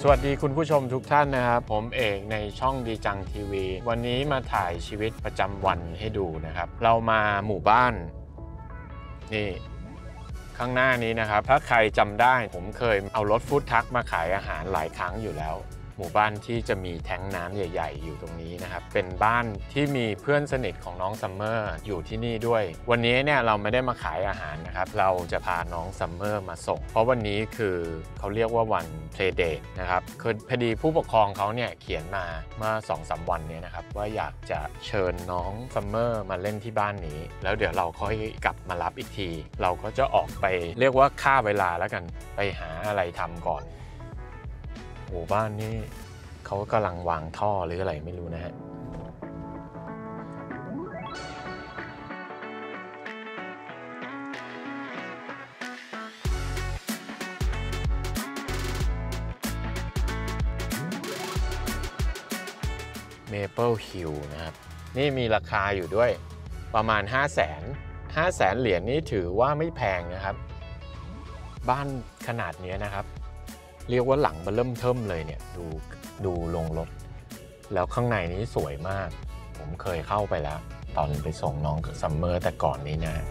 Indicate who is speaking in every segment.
Speaker 1: สวัสดีคุณผู้ชมทุกท่านนะครับผมเอกในช่องดีจังทีวีวันนี้มาถ่ายชีวิตประจำวันให้ดูนะครับเรามาหมู่บ้านนี่ข้างหน้านี้นะครับถ้าใครจำได้ผมเคยเอารถฟู้ดทรัคมาขายอาหารหลายครั้งอยู่แล้วหมู่บ้านที่จะมีแท้งน้ำใหญ่ๆอยู่ตรงนี้นะครับเป็นบ้านที่มีเพื่อนสนิทของน้องซัมเมอร์อยู่ที่นี่ด้วยวันนี้เนี่ยเราไม่ได้มาขายอาหารนะครับเราจะพาน้องซัมเมอร์มาส่งเพราะวันนี้คือเขาเรียกว่าวัน Play Date นะครับคือพอดีผู้ปกครองเขาเนี่ยเขียนมาเมื่อ 2-3 วันนี้นะครับว่าอยากจะเชิญน้องซัมเมอร์มาเล่นที่บ้านนี้แล้วเดี๋ยวเราค่อยกลับมารับอีกทีเราก็จะออกไปเรียกว่าฆ่าเวลาแล้วกันไปหาอะไรทำก่อนหมู่บ้านนี้เขากำลังวางท่อหรืออะไรไม่รู้นะฮะเมเปิลฮิลนะครับนี่มีราคาอยู่ด้วยประมาณ 500,000 เหรียญนี่ถือว่าไม่แพงนะครับบ้านขนาดนี้นะครับเรียกว่าหลังเริ่มเทิ่มเลยเนี่ยดูลงรถแล้วข้างในนี้สวยมากผมเคยเข้าไปแล้วตอนไปส่งน้องซัมเมอร์แต่ก่อนนี้นะ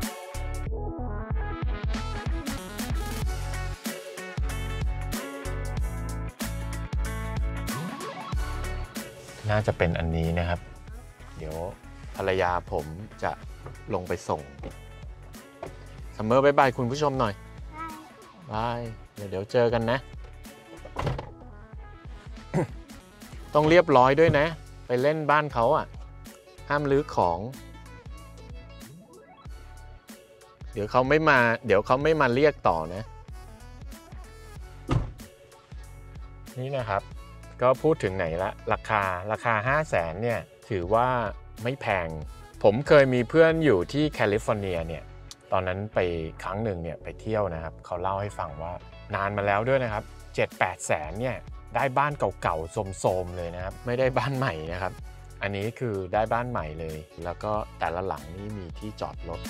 Speaker 1: น่าจะเป็นอันนี้นะครับเดี๋ยวภรรยาผมจะลงไปส่งซัมเมอร์บ๊ายบายคุณผู้ชมหน่อยบายเดี๋ยวเจอกันนะต้องเรียบร้อยด้วยนะไปเล่นบ้านเขาอ่ะห้ามรื้อของเดี๋ยวเขาไม่มาเรียกต่อนะนี่นะครับก็พูดถึงไหนละราคา 500,000 เนี่ยถือว่าไม่แพงผมเคยมีเพื่อนอยู่ที่แคลิฟอร์เนียเนี่ยตอนนั้นไปครั้งหนึ่งเนี่ยไปเที่ยวนะครับเขาเล่าให้ฟังว่านานมาแล้วด้วยนะครับ 7-8 แสนเนี่ยได้บ้านเก่าๆโทรมๆเลยนะครับไม่ได้บ้านใหม่นะครับอันนี้คือได้บ้านใหม่เลยแล้วก็แต่ละหลังนี่มีที่จอดรถ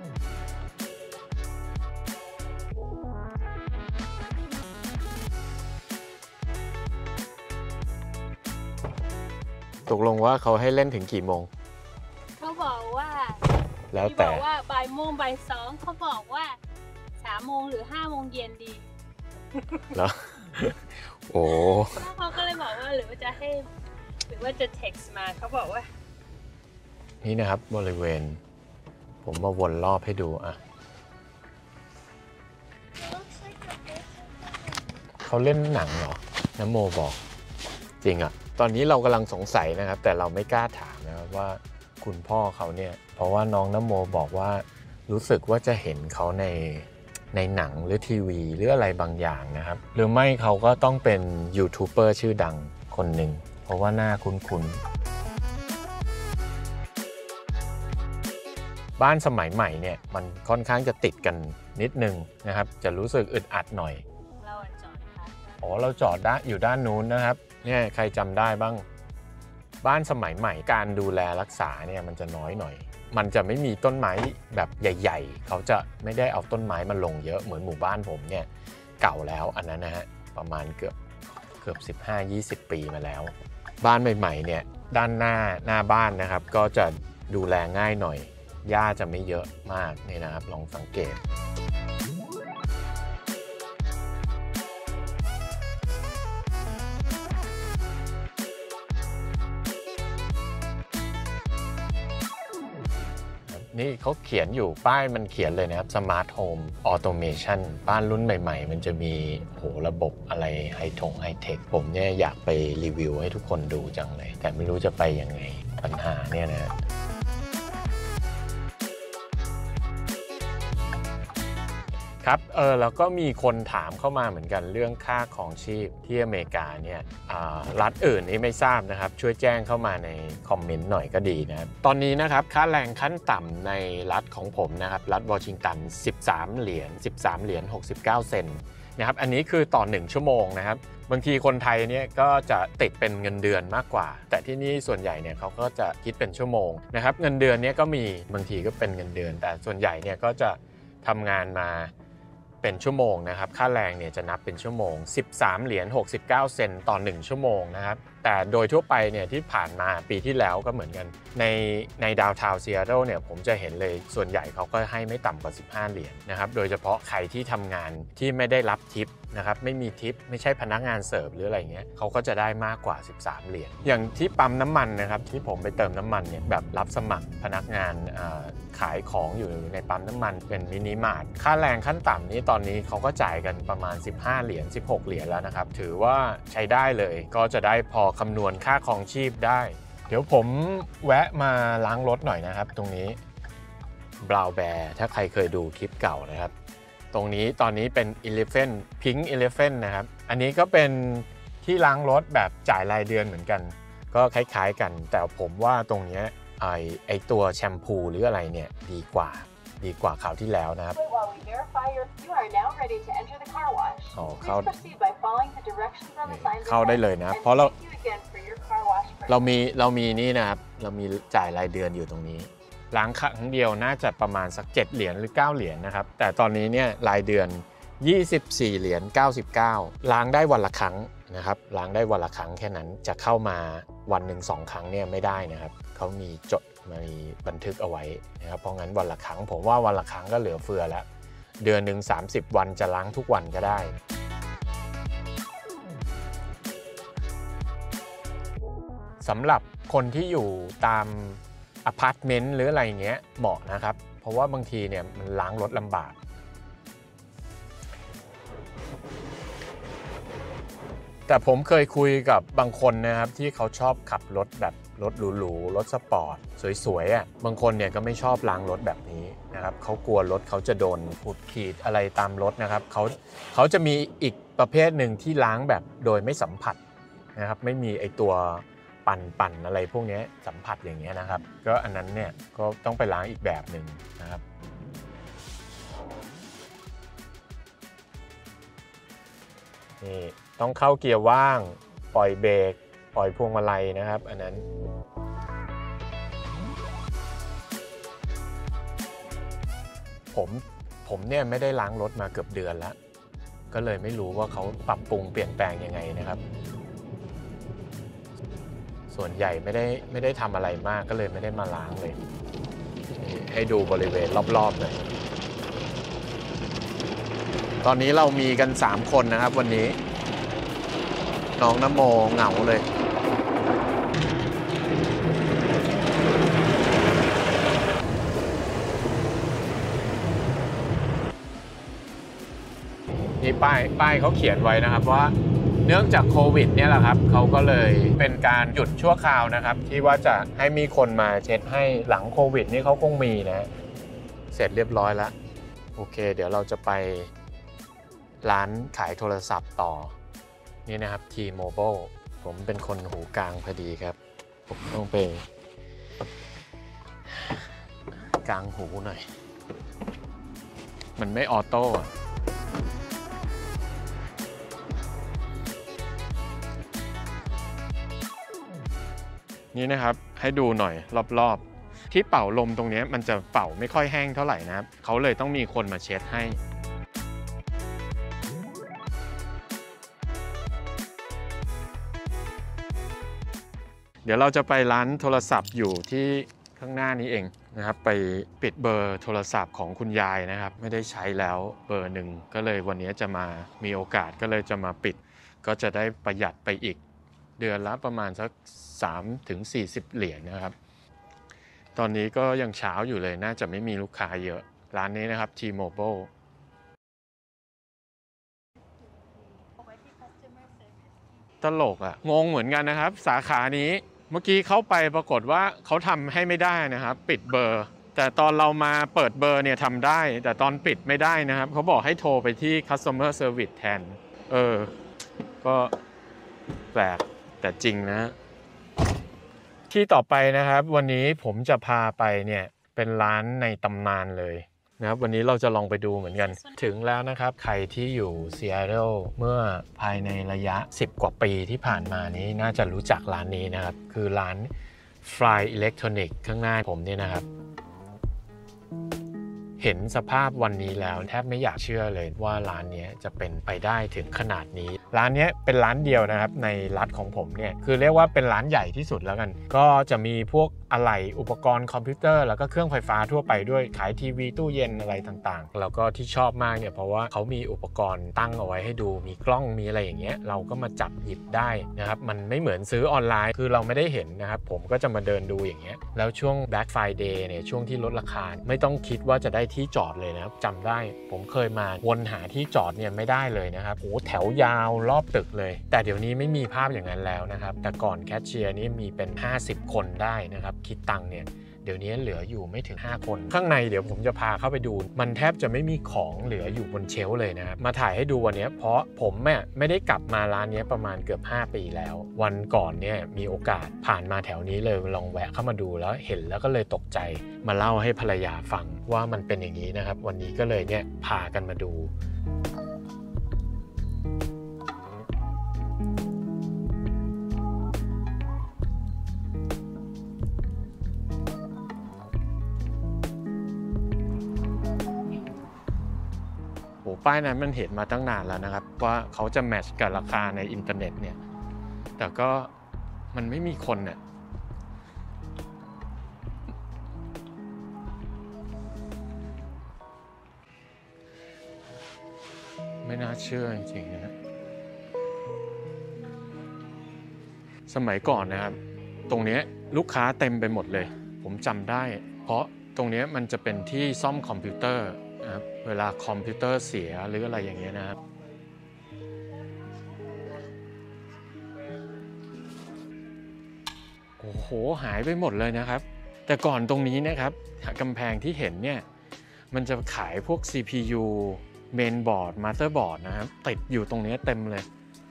Speaker 1: ตกลงว่าเขาให้เล่นถึงกี่โมง
Speaker 2: เขาบอกว่า
Speaker 1: แล้วแต่
Speaker 2: บอกว่าบ่ายโมงบ่ายสองเขาบอกว่า3 โมงหรือ5 โมงเย็นดี
Speaker 1: แล้วโอ้
Speaker 2: เขาก็เลยบอกว่าหรือว่าจะ text มาเขาบอกว่า
Speaker 1: นี่นะครับบริเวณผมมาวนรอบให้ดูอ่ะเขาเล่นหนังเหรอน้ำโมบอกจริงอ่ะตอนนี้เรากำลังสงสัยนะครับแต่เราไม่กล้าถามนะครับว่าคุณพ่อเขาเนี่ยเพราะว่าน้องน้ำโมบอกว่ารู้สึกว่าจะเห็นเขาในหนังหรือทีวีหรืออะไรบางอย่างนะครับหรือไม่เขาก็ต้องเป็นยูทูบเบอร์ชื่อดังคนหนึ่งเพราะว่าหน้าคุ้นๆบ้านสมัยใหม่เนี่ยมันค่อนข้างจะติดกันนิดนึงนะครับจะรู้สึกอึดอัดหน่อย
Speaker 2: เราจอด
Speaker 1: เราจอดอยู่ด้านนู้นนะครับเนี่ยใครจำได้บ้างบ้านสมัยใหม่การดูแลรักษาเนี่ยมันจะน้อยหน่อยมันจะไม่มีต้นไม้แบบใหญ่ๆเขาจะไม่ได้เอาต้นไม้มาลงเยอะเหมือนหมู่บ้านผมเนี่ยเก่าแล้วอันนั้นนะฮะประมาณเกือบ 15-20 ปีมาแล้วบ้านใหม่ๆเนี่ยด้านหน้าบ้านนะครับก็จะดูแลง่ายหน่อยหญ้าจะไม่เยอะมากนี่นะครับลองสังเกตนี่เขาเขียนอยู่ป้ายมันเขียนเลยนะครับ Smart Home Automation บ้านรุ่นใหม่ๆมันจะมีระบบอะไรไฮเทคผมเนี่ยอยากไปรีวิวให้ทุกคนดูจังเลยแต่ไม่รู้จะไปยังไงปัญหาเนี่ยนะครับแล้วก็มีคนถามเข้ามาเหมือนกันเรื่องค่าของชีพที่อเมริกาเนี่ยรัฐอื่นนี่ไม่ทราบนะครับช่วยแจ้งเข้ามาในคอมเมนต์หน่อยก็ดีนะครับตอนนี้นะครับค่าแรงขั้นต่ำในรัฐของผมนะครับรัฐวอชิงตัน13 เหรียญ 69 เซนต์นะครับอันนี้คือต่อ1ชั่วโมงนะครับบางทีคนไทยเนี่ยก็จะติดเป็นเงินเดือนมากกว่าแต่ที่นี่ส่วนใหญ่เนี่ยเขาก็จะคิดเป็นชั่วโมงนะครับเงินเดือนเนี่ยก็มีบางทีก็เป็นเงินเดือนแต่ส่วนใหญ่เนี่ยก็จะทำงานมาเป็นชั่วโมงนะครับค่าแรงเนี่ยจะนับเป็นชั่วโมง13เหรียญ69เซนต์ต่อ1ชั่วโมงนะครับแต่โดยทั่วไปเนี่ยที่ผ่านมาปีที่แล้วก็เหมือนกันในดาวน์ทาวน์ซีแอตเทิลเนี่ยผมจะเห็นเลยส่วนใหญ่เขาก็ให้ไม่ต่ำกว่า15เหรียญนะครับโดยเฉพาะใครที่ทำงานที่ไม่ได้รับทิปนะครับไม่มีทิปไม่ใช่พนักงานเสิร์ฟหรืออะไรเงี้ยเขาก็จะได้มากกว่า13เหรียญอย่างที่ปั๊มน้ำมันนะครับที่ผมไปเติมน้ำมันเนี่ยแบบรับสมัครพนักงานขายของอยู่ในปั๊มน้ำมันเป็นมินิมาร์ทค่าแรงขั้นต่ำนี้ตอนนี้เขาก็จ่ายกันประมาณ15เหรียญ16เหรียญแล้วนะครับถือว่าใช้ได้เลยก็จะได้พอคำนวณค่าครองชีพได้เดี๋ยวผมแวะมาล้างรถหน่อยนะครับตรงนี้บราวน์แบร์ถ้าใครเคยดูคลิปเก่านะครับตรงนี้ตอนนี้เป็น Elephant Pink Elephant นะครับอันนี้ก็เป็นที่ล้างรถแบบจ่ายรายเดือนเหมือนกันก็คล้ายๆกันแต่ผมว่าตรงนี้ไอตัวแชมพูหรืออะไรเนี่ยดีกว่าคราวที่แล้วนะครับเข้าได้เลยนะเพราะเรามีนี่นะครับเรามีจ่ายรายเดือนอยู่ตรงนี้ล้างครั้งเดียวน่าจะประมาณสัก7เหรียญหรือ9เหรียญนะครับแต่ตอนนี้เนี่ยรายเดือน24เหรียญ99ล้างได้วันละครั้งนะครับล้างได้วันละครั้งแค่นั้นจะเข้ามาวันหนึ่ง2ครั้งเนี่ยไม่ได้นะครับเขามีจดมีบันทึกเอาไว้นะครับเพราะงั้นวันละครั้งผมว่าวันละครั้งก็เหลือเฟือแล้วเดือนหนึ่ง30วันจะล้างทุกวันก็ได้สำหรับคนที่อยู่ตามอพาร์ตเมนต์หรืออะไรเงี้ยเหมาะนะครับเพราะว่าบางทีเนี่ยมันล้างรถลำบากแต่ผมเคยคุยกับบางคนนะครับที่เขาชอบขับรถแบบรถหรูๆรถสปอร์ตสวยๆอ่ะบางคนเนี่ยก็ไม่ชอบล้างรถแบบนี้นะครับเขากลัวรถเขาจะโดนขูดขีดอะไรตามรถนะครับเขาจะมีอีกประเภทหนึ่งที่ล้างแบบโดยไม่สัมผัสนะครับไม่มีไอตัวปั่นอะไรพวกนี้สัมผัสอย่างเงี้ยนะครับก็อันนั้นเนี่ยก็ต้องไปล้างอีกแบบหนึ่งนะครับนี่ต้องเข้าเกียร์ว่างปล่อยเบรกปล่อยพวงมาลัยนะครับอันนั้นผมเนี่ยไม่ได้ล้างรถมาเกือบเดือนแล้วก็เลยไม่รู้ว่าเขาปรับปรุงเปลี่ยนแปลงยังไงนะครับส่วนใหญ่ไม่ได้ทำอะไรมากก็เลยไม่ได้มาล้างเลยให้ดูบริเวณรอบๆหน่อยตอนนี้เรามีกัน3คนนะครับวันนี้น้องนโมเหงาเลยนี่ป้ายเขาเขียนไว้นะครับว่าเนื่องจากโควิดเนี่ยแหละครับเขาก็เลยเป็นการหยุดชั่วคราวนะครับที่ว่าจะให้มีคนมาเช็ดให้หลังโควิดนี่เขาคงมีนะเสร็จเรียบร้อยแล้วโอเคเดี๋ยวเราจะไปร้านขายโทรศัพท์ต่อนี่นะครับ T-Mobile ผมเป็นคนหูกลางพอดีครับผมต้องไปกลางหูหน่อยมันไม่ออโต้นี่นะครับให้ดูหน่อยรอบๆที่เป่าลมตรงนี้มันจะเป่าไม่ค่อยแห้งเท่าไหร่นะครับเขาเลยต้องมีคนมาเช็ดให้เดี๋ยวเราจะไปร้านโทรศัพท์อยู่ที่ข้างหน้านี้เองนะครับไปปิดเบอร์โทรศัพท์ของคุณยายนะครับไม่ได้ใช้แล้วเบอร์หนึ่งก็เลยวันนี้จะมามีโอกาสก็เลยจะมาปิดก็จะได้ประหยัดไปอีกเดือนละประมาณสัก3-40เหรียญนะครับตอนนี้ก็ยังเช้าอยู่เลยน่าจะไม่มีลูกค้าเยอะร้านนี้นะครับ T-Mobile ตลกอ่ะงงเหมือนกันนะครับสาขานี้เมื่อกี้เข้าไปปรากฏว่าเขาทำให้ไม่ได้นะครับปิดเบอร์แต่ตอนเรามาเปิดเบอร์เนี่ยทำได้แต่ตอนปิดไม่ได้นะครับเขาบอกให้โทรไปที่ customer service แทนก็แปลกแต่จริงนะที่ต่อไปนะครับวันนี้ผมจะพาไปเนี่ยเป็นร้านในตำนานเลยนะครับวันนี้เราจะลองไปดูเหมือนกันถึงแล้วนะครับใครที่อยู่ซีแอตเทิลเมื่อภายในระยะ10กว่าปีที่ผ่านมานี้น่าจะรู้จักร้านนี้นะครับคือร้าน Fly Electronic ข้างหน้าผมนี่นะครับเห็นสภาพวันนี้แล้วแทบไม่อยากเชื่อเลยว่าร้านนี้จะเป็นไปได้ถึงขนาดนี้ร้านนี้เป็นร้านเดียวนะครับในรัฐของผมเนี่ยคือเรียกว่าเป็นร้านใหญ่ที่สุดแล้วกันก็จะมีพวกอะไหล่อุปกรณ์คอมพิวเตอร์แล้วก็เครื่องไฟฟ้าทั่วไปด้วยขายทีวีตู้เย็นอะไรต่างๆแล้วก็ที่ชอบมากเนี่ยเพราะว่าเขามีอุปกรณ์ตั้งเอาไว้ให้ดูมีกล้องมีอะไรอย่างเงี้ยเราก็มาจับหยิบได้นะครับมันไม่เหมือนซื้อออนไลน์คือเราไม่ได้เห็นนะครับผมก็จะมาเดินดูอย่างเงี้ยแล้วช่วง Black Friday เนี่ยช่วงที่ลดราคาไม่ต้องคิดว่าจะได้ที่จอดเลยนะครับจำได้ผมเคยมาวนหาที่จอดเนี่ยไม่ได้เลยนะครับโอ้แถวยาวรอบตึกเลยแต่เดี๋ยวนี้ไม่มีภาพอย่างนั้นแล้วนะครับแต่ก่อนแคชเชียร์นี่มีเป็น50คนได้นะครับคิดตังค์เนี่ยเดี๋ยวนี้เหลืออยู่ไม่ถึง5คนข้างในเดี๋ยวผมจะพาเข้าไปดูมันแทบจะไม่มีของเหลืออยู่บนเชลฟ์เลยนะครับมาถ่ายให้ดูวันนี้เพราะผมไม่ได้กลับมาร้านนี้ประมาณเกือบ5ปีแล้ววันก่อนเนี่ยมีโอกาสผ่านมาแถวนี้เลยลองแวะเข้ามาดูแล้วเห็นแล้วก็เลยตกใจมาเล่าให้ภรรยาฟังว่ามันเป็นอย่างนี้นะครับวันนี้ก็เลยเนี่ยพากันมาดูป้ายนั้นมันเห็นมาตั้งนานแล้วนะครับว่าเขาจะแมทช์กับราคาในอินเทอร์เน็ตเนี่ยแต่ก็มันไม่มีคนเนี่ยไม่น่าเชื่อจริงๆนะสมัยก่อนนะครับตรงนี้ลูกค้าเต็มไปหมดเลยผมจำได้เพราะตรงนี้มันจะเป็นที่ซ่อมคอมพิวเตอร์นะครับเวลาคอมพิวเตอร์เสียหรืออะไรอย่างเงี้ยนะครับโอ้โหหายไปหมดเลยนะครับแต่ก่อนตรงนี้นะครับกำแพงที่เห็นเนี่ยมันจะขายพวก CPU Mainboard Motherboard นะครับติดอยู่ตรงนี้เต็มเลย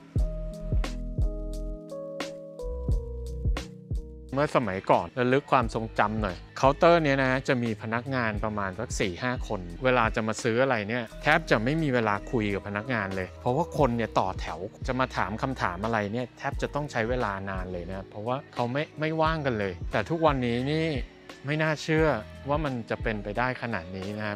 Speaker 1: เมื่อสมัยก่อนระลึกความทรงจำหน่อยเคาน์เตอร์เนี้ยนะจะมีพนักงานประมาณสัก 4-5 คนเวลาจะมาซื้ออะไรเนี่ยแทบจะไม่มีเวลาคุยกับพนักงานเลยเพราะว่าคนเนี่ยต่อแถวจะมาถามคำถามอะไรเนี่ยแทบจะต้องใช้เวลานานเลยนะเพราะว่าเขาไม่ว่างกันเลยแต่ทุกวันนี้นี่ไม่น่าเชื่อว่ามันจะเป็นไปได้ขนาดนี้นะครับ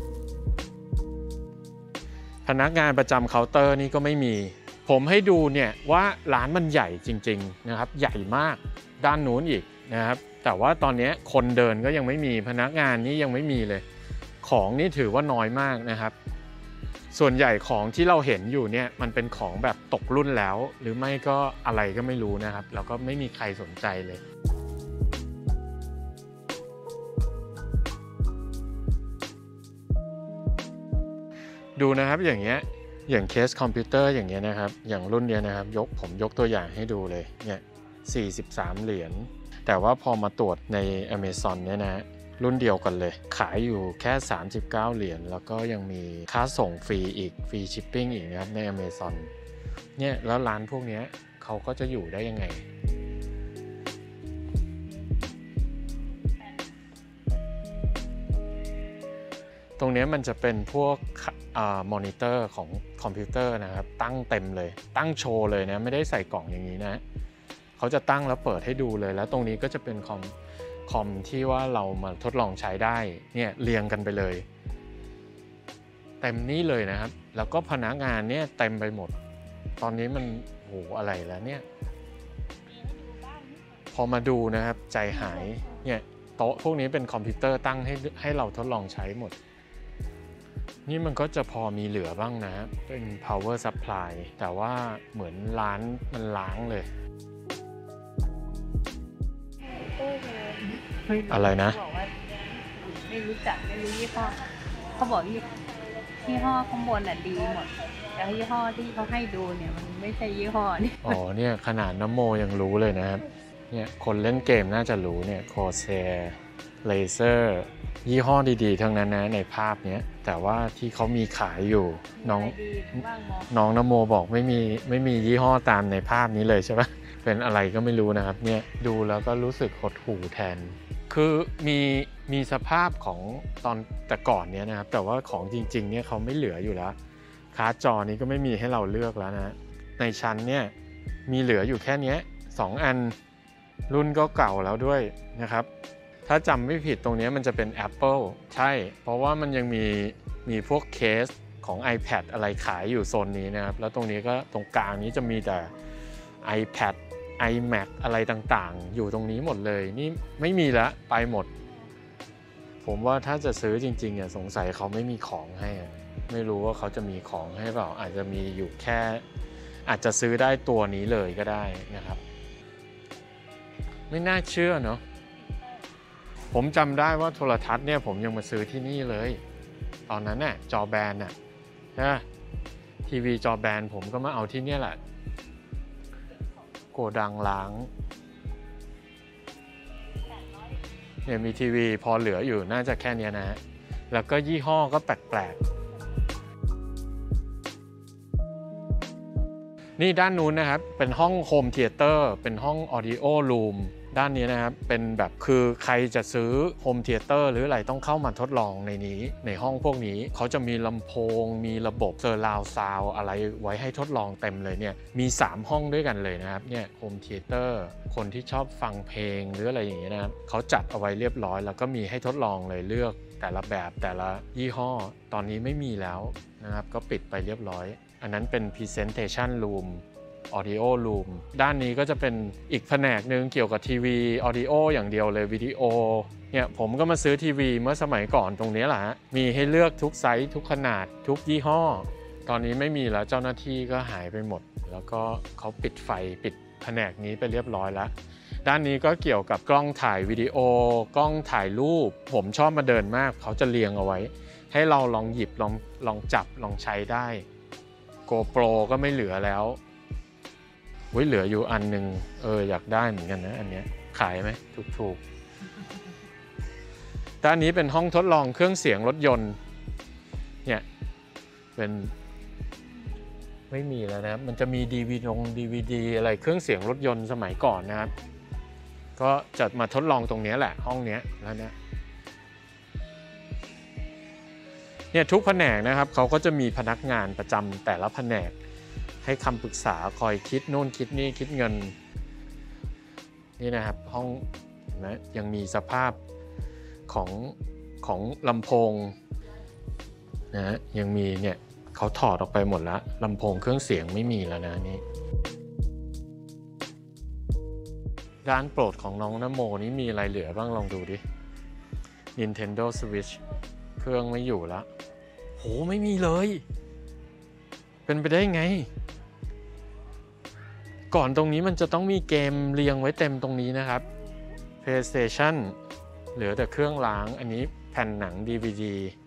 Speaker 1: พนักงานประจำเคาน์เตอร์นี่ก็ไม่มีผมให้ดูเนี่ยว่าร้านมันใหญ่จริงๆนะครับใหญ่มากด้านนู้นอีกนะครับแต่ว่าตอนนี้คนเดินก็ยังไม่มีพนักงานนี่ยังไม่มีเลยของนี่ถือว่าน้อยมากนะครับส่วนใหญ่ของที่เราเห็นอยู่เนี่ยมันเป็นของแบบตกรุ่นแล้วหรือไม่ก็อะไรก็ไม่รู้นะครับแล้วก็ไม่มีใครสนใจเลยดูนะครับอย่างเงี้ยอย่างเคสคอมพิวเตอร์อย่างเงี้ยนะครับอย่างรุ่นเนี้ยนะครับผมยกตัวอย่างให้ดูเลยเนี่ย43 เหรียญแต่ว่าพอมาตรวจใน Amazon เนี่ยนะรุ่นเดียวกันเลยขายอยู่แค่39 เหรียญแล้วก็ยังมีค่าส่งฟรีอีกฟรีชิปปิ้งอีกนะครับใน Amazon เนี่ยแล้วร้านพวกนี้เขาก็จะอยู่ได้ยังไงตรงนี้มันจะเป็นพวกมอนิเตอร์ของคอมพิวเตอร์นะครับตั้งเต็มเลยตั้งโชว์เลยนะไม่ได้ใส่กล่องอย่างนี้นะเขาจะตั้งแล้วเปิดให้ดูเลยแล้วตรงนี้ก็จะเป็นคอมที่ว่าเรามาทดลองใช้ได้เนี่ยเรียงกันไปเลยเต็มนี่เลยนะครับแล้วก็พนักงานเนี่ยเต็มไปหมดตอนนี้มันโหอะไรแล้วเนี่ยพอมาดูนะครับใจหายเนี่ยโต๊ะพวกนี้เป็นคอมพิวเตอร์ตั้งให้เราทดลองใช้หมดนี่มันก็จะพอมีเหลือบ้างนะเป็น power supply แต่ว่าเหมือนร้านมันล้างเลยอะไรนะ
Speaker 2: บอกว่าไม่รู้จักไม่รู้ยี่ห้อเขาบอกยี่ห้อข้างบนดีหมดแต่ยี่ห้อที่เขาให้ดูเนี่ยมันไม่ใช่ยี่ห้อนี่
Speaker 1: อ๋อเนี่ยขนาดน้ำโมยังรู้เลยนะครับเนี่ยคนเล่นเกมน่าจะรู้เนี่ย Corsair Laser ยี่ห้อดีๆทั้งนั้นนะในภาพนี้แต่ว่าที่เขามีขายอยู่น้องน้ำโมบอกไม่มียี่ห้อตามในภาพนี้เลยใช่ปะเป็นอะไรก็ไม่รู้นะครับเนี่ยดูแล้วก็รู้สึกหดหู่แทนคือมีสภาพของตอนแต่ก่อนเนี้ยนะครับแต่ว่าของจริงๆเนี่ยเขาไม่เหลืออยู่แล้วการ์ดจอนี้ก็ไม่มีให้เราเลือกแล้วนะในชั้นเนี่ยมีเหลืออยู่แค่นี้2 อันรุ่นก็เก่าแล้วด้วยนะครับถถ้าจำไม่ผิดตรงนี้มันจะเป็น Apple ใช่เพราะว่ามันยังมีพวกเคสของ iPad อะไรขายอยู่โซนนี้นะครับแล้วตรงนี้ก็ตรงกลางนี้จะมีแต่ iPad iMac อะไรต่างๆอยู่ตรงนี้หมดเลยนี่ไม่มีละไปหมดผมว่าถ้าจะซื้อจริงๆสงสัยเขาไม่มีของให้ไม่รู้ว่าเขาจะมีของให้เปล่าอาจจะมีอยู่แค่อาจจะซื้อได้ตัวนี้เลยก็ได้นะครับไม่น่าเชื่อเนาะผมจำได้ว่าโทรทัศน์เนี่ยผมยังมาซื้อที่นี่เลยตอนนั้นน่ะจอแบนน่ะนะทีวีจอแบนผมก็มาเอาที่นี่แหละโกดังล้างเนี่ยมีทีวีพอเหลืออยู่น่าจะแค่นี้นะฮะแล้วก็ยี่ห้อก็แปลกๆนี่ด้านนู้นนะครับเป็นห้องโฮมเธียเตอร์เป็นห้องออดิโอรูมด้านนี้นะครับเป็นแบบคือใครจะซื้อโฮมเธียเตอร์หรืออะไรต้องเข้ามาทดลองในนี้ในห้องพวกนี้เขาจะมีลำโพงมีระบบเซอร์ราวด์ซาวด์อะไรไว้ให้ทดลองเต็มเลยเนี่ยมี3ห้องด้วยกันเลยนะครับเนี่ยโฮมเธียเตอร์คนที่ชอบฟังเพลงหรืออะไรอย่างเงี้ยนะครับเขาจัดเอาไว้เรียบร้อยแล้วก็มีให้ทดลองเลยเลือกแต่ละแบบแต่ละยี่ห้อตอนนี้ไม่มีแล้วนะครับก็ปิดไปเรียบร้อยอันนั้นเป็น Presentation Room Audio Room ด้านนี้ก็จะเป็นอีกแผนกหนึ่งเกี่ยวกับทีวี Audio อย่างเดียวเลยวิดีโอเนี่ยผมก็มาซื้อทีวีเมื่อสมัยก่อนตรงนี้แหละมีให้เลือกทุกไซส์ทุกขนาดทุกยี่ห้อตอนนี้ไม่มีแล้วเจ้าหน้าที่ก็หายไปหมดแล้วก็เขาปิดไฟปิดแผนกนี้ไปเรียบร้อยแล้วด้านนี้ก็เกี่ยวกับกล้องถ่ายวิดีโอกล้องถ่ายรูปผมชอบมาเดินมากเขาจะเรียงเอาไว้ให้เราลองหยิบลองจับลองใช้ได้ GoPro ก็ไม่เหลือแล้วเหลืออยู่อันหนึ่งอยากได้เหมือนกันนะอันนี้ขายไหมถูกด้านนี้เป็นห้องทดลองเครื่องเสียงรถยนต์เนี่ยเป็นไม่มีแล้วนะมันจะมีDVD อะไรเครื่องเสียงรถยนต์สมัยก่อนนะครับก็จะมาทดลองตรงนี้แหละห้องนี้แล้วเนี่ยทุกแผนกนะครับเขาก็จะมีพนักงานประจำแต่ละแผนกให้คำปรึกษาคอยคิดโน่นคิดนี่คิดเงินนี่นะครับห้องนะยังมีสภาพของลำโพงนะยังมีเนี่ยเขาถอดออกไปหมดแล้วลำโพงเครื่องเสียงไม่มีแล้วนะนี่ร้านโปรดของน้องนโมนี่มีอะไรเหลือบ้างลองดูดิ Nintendo Switch เครื่องไม่อยู่แล้วโหไม่มีเลยเป็นไปได้ไงก่อนตรงนี้มันจะต้องมีเกมเรียงไว้เต็มตรงนี้นะครับ PlayStation เหลือแต่เครื่องล้างอันนี้แผ่นหนัง DVD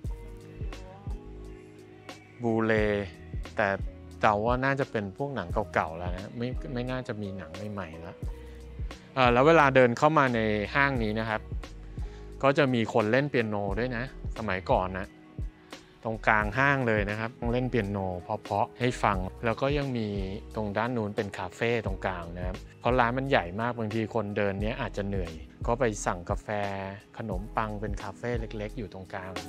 Speaker 1: บูเลแต่เดาว่าน่าจะเป็นพวกหนังเก่าๆแล้วนะไม่น่าจะมีหนังใหม่ๆแล้วแล้วเวลาเดินเข้ามาในห้างนี้นะครับก็จะมีคนเล่นเปียโนด้วยนะสมัยก่อนนะตรงกลางห้างเลยนะครับเล่นเปียโนเพราะๆให้ฟังแล้วก็ยังมีตรงด้านนู้นเป็นคาเฟ่ตรงกลางนะครับเพราะร้านมันใหญ่มากบางทีคนเดินเนี้ยอาจจะเหนื่อยก็ไปสั่งกาแฟขนมปังเป็นคาเฟ่เล็กๆอยู่ตรงกลาง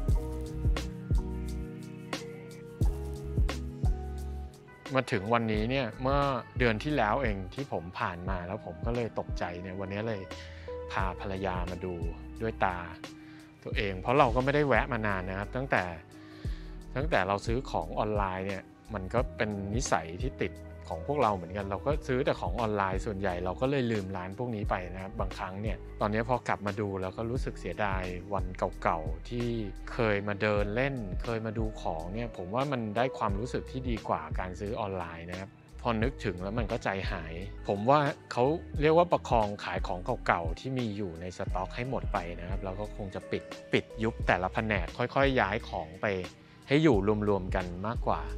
Speaker 1: มาถึงวันนี้เนี่ยเมื่อเดือนที่แล้วเองที่ผมผ่านมาแล้วผมก็เลยตกใจเนี่ยวันนี้เลยพาภรรยามาดูด้วยตาตัวเองเพราะเราก็ไม่ได้แวะมานานนะครับตั้งแต่เราซื้อของออนไลน์เนี่ยมันก็เป็นนิสัยที่ติดของพวกเราเหมือนกันเราก็ซื้อแต่ของออนไลน์ส่วนใหญ่เราก็เลยลืมร้านพวกนี้ไปนะครับบางครั้งเนี่ยตอนนี้พอกลับมาดูแล้วก็รู้สึกเสียดายวันเก่าๆที่เคยมาเดินเล่นเคยมาดูของเนี่ยผมว่ามันได้ความรู้สึกที่ดีกว่าการซื้อออนไลน์นะครับพอนึกถึงแล้วมันก็ใจหายผมว่าเขาเรียกว่าประคองขายของเก่าๆที่มีอยู่ในสต็อกให้หมดไปนะครับเราก็คงจะปิดยุบแต่ละแผนกค่อยๆย้ายของไปให้อยู่รวมๆกันมากกว่า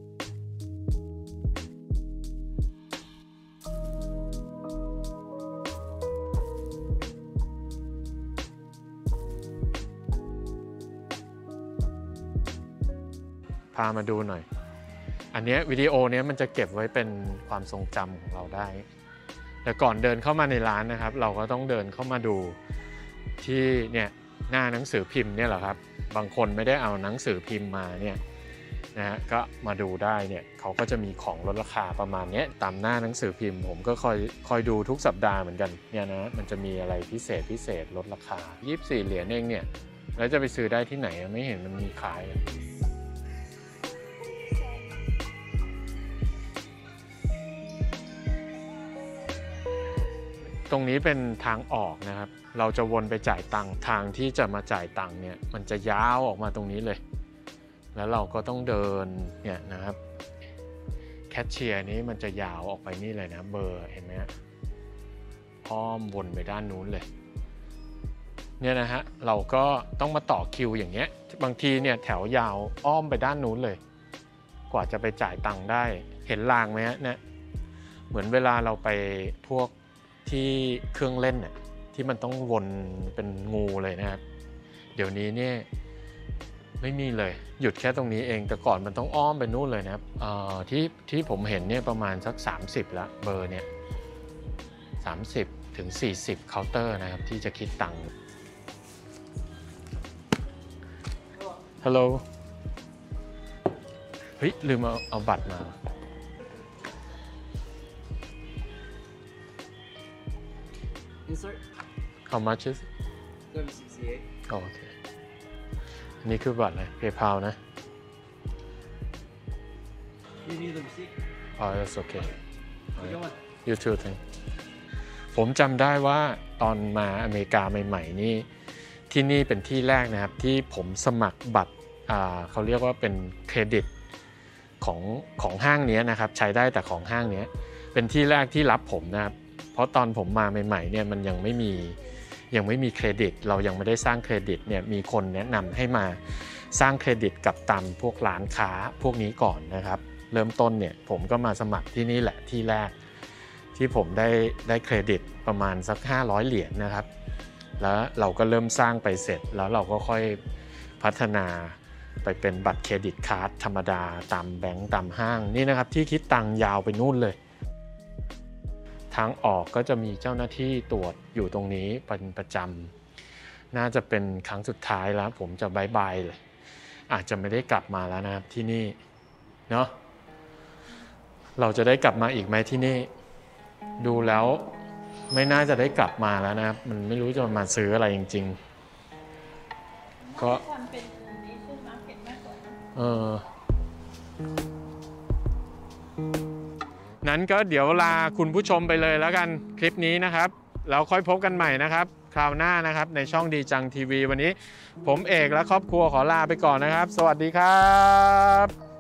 Speaker 1: พามาดูหน่อยอันนี้วิดีโอนี้มันจะเก็บไว้เป็นความทรงจำของเราได้แต่ก่อนเดินเข้ามาในร้านนะครับเราก็ต้องเดินเข้ามาดูที่เนี่ยหน้าหนังสือพิมพ์เนี่ยแหละครับบางคนไม่ได้เอาหนังสือพิมพ์มาเนี่ยนะฮะก็มาดูได้เนี่ยเขาก็จะมีของลดราคาประมาณนี้ตามหน้าหนังสือพิมพ์ผมก็คอยดูทุกสัปดาห์เหมือนกันเนี่ยนะมันจะมีอะไรพิเศษลดราคา24เหรียญเองเนี่ยแล้วจะไปซื้อได้ที่ไหนไม่เห็นมันมีขายตรงนี้เป็นทางออกนะครับเราจะวนไปจ่ายตังค์ทางที่จะมาจ่ายตังค์เนี่ยมันจะยาวออกมาตรงนี้เลยแล้วเราก็ต้องเดินเนี่ยนะครับแคชเชียร์นี้มันจะยาวออกไปนี่เลยนะเบอร์เห็นไหมฮะอ้อมวนไปด้านนู้นเลยเนี่ยนะฮะเราก็ต้องมาต่อคิวอย่างเงี้ยบางทีเนี่ยแถวยาวอ้อมไปด้านนู้นเลยกว่าจะไปจ่ายตังค์ได้เห็นรางไหมฮะเนี่ยเหมือนเวลาเราไปพวกที่เครื่องเล่นเนี่ยที่มันต้องวนเป็นงูเลยนะครับเดี๋ยวนี้เนี่ยไม่มีเลยหยุดแค่ตรงนี้เองแต่ก่อนมันต้องอ้อมไปนู่นเลยนะครับที่ผมเห็นเนี่ยประมาณสัก30ละเบอร์เนี่ย30ถึง40เคาน์เตอร์นะครับที่จะคิดตังค์ฮัลโหลเฮ้ยลืมเอาบัตรมา
Speaker 3: Insert.
Speaker 1: How much is it?
Speaker 3: Gonna be 68.
Speaker 1: โอเคนี่คือบัตรอะไร PayPal นะ
Speaker 3: You need the receipt?
Speaker 1: that's okay
Speaker 3: You want?
Speaker 1: You too thank ผมจำได้ว่าตอนมาอเมริกาใหม่ๆนี่ที่นี่เป็นที่แรกนะครับที่ผมสมัครบัตรเขาเรียกว่าเป็นเครดิตของห้างนี้นะครับใช้ได้แต่ของห้างนี้เป็นที่แรกที่รับผมนะครับเพราะตอนผมมาใหม่ๆเนี่ยมันยังไม่มีเครดิตเรายังไม่ได้สร้างเครดิตเนี่ยมีคนแนะนำให้มาสร้างเครดิตกับตามพวกร้านค้าพวกนี้ก่อนนะครับเริ่มต้นเนี่ยผมก็มาสมัครที่นี่แหละที่แรกที่ผมได้เครดิตประมาณสัก500เหรียญนะครับแล้วเราก็เริ่มสร้างไปเสร็จแล้วเราก็ค่อยพัฒนาไปเป็นบัตรเครดิตการ์ดธรรมดาตามแบงก์ตามห้างนี่นะครับที่คิดตังค์ยาวไปนู่นเลยทางออกก็จะมีเจ้าหน้าที่ตรวจอยู่ตรงนี้เป็นประจำน่าจะเป็นครั้งสุดท้ายแล้วผมจะบายบายเลยอาจจะไม่ได้กลับมาแล้วนะครับที่นี่เนาะเราจะได้กลับมาอีกไหมที่นี่ดูแล้วไม่น่าจะได้กลับมาแล้วนะครับมันไม่รู้จะมาซื้ออะไรจริงๆก็นั้นก็เดี๋ยวลาคุณผู้ชมไปเลยแล้วกันคลิปนี้นะครับแล้วค่อยพบกันใหม่นะครับคราวหน้านะครับในช่องดีจังทีวีวันนี้ผมเอกและครอบครัวขอลาไปก่อนนะครับสวัสดีครับ